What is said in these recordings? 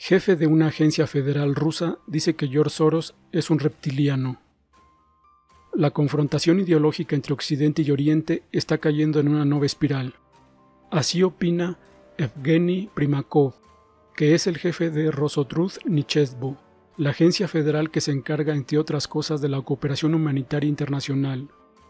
jefe de una agencia federal rusa, dice que George Soros es un reptiliano. La confrontación ideológica entre Occidente y Oriente está cayendo en una nueva espiral. Así opina Evgeny Primakov, que es el jefe de Rosotrudnichество, la agencia federal que se encarga, entre otras cosas, de la cooperación humanitaria internacional.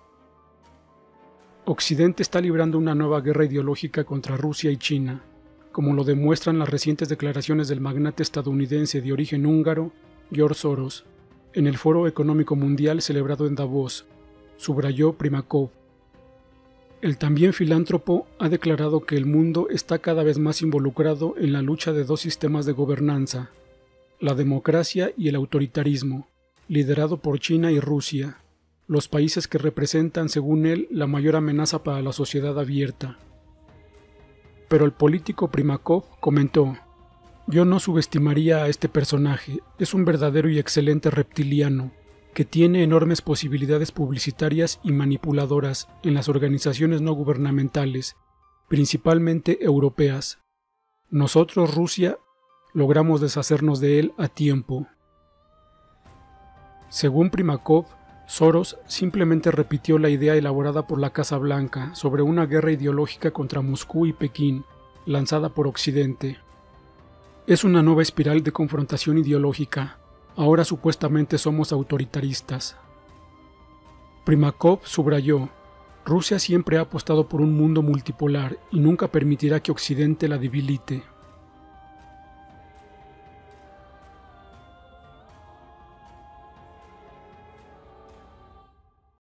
Occidente está librando una nueva guerra ideológica contra Rusia y China, como lo demuestran las recientes declaraciones del magnate estadounidense de origen húngaro, George Soros, en el Foro Económico Mundial celebrado en Davos, subrayó Primakov. El también filántropo ha declarado que el mundo está cada vez más involucrado en la lucha de dos sistemas de gobernanza, la democracia y el autoritarismo, liderado por China y Rusia, los países que representan, según él, la mayor amenaza para la sociedad abierta. Pero el político Primakov comentó: «Yo no subestimaría a este personaje, es un verdadero y excelente reptiliano, que tiene enormes posibilidades publicitarias y manipuladoras en las organizaciones no gubernamentales, principalmente europeas. Nosotros, Rusia, logramos deshacernos de él a tiempo». Según Primakov, Soros simplemente repitió la idea elaborada por la Casa Blanca sobre una guerra ideológica contra Moscú y Pekín, lanzada por Occidente. Es una nueva espiral de confrontación ideológica. Ahora supuestamente somos autoritaristas. Primakov subrayó: Rusia siempre ha apostado por un mundo multipolar y nunca permitirá que Occidente la debilite.